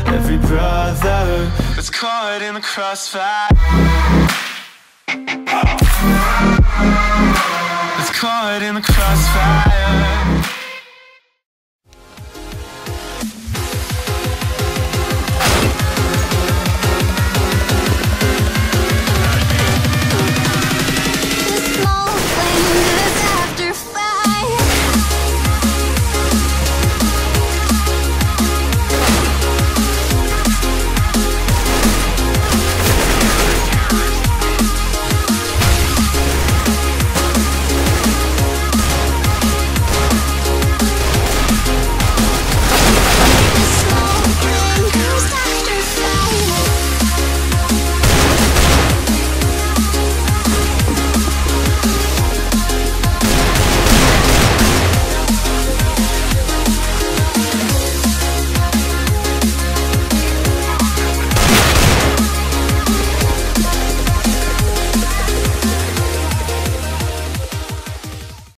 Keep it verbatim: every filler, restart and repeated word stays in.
every brother that's caught in the crossfire, that's caught in the crossfire.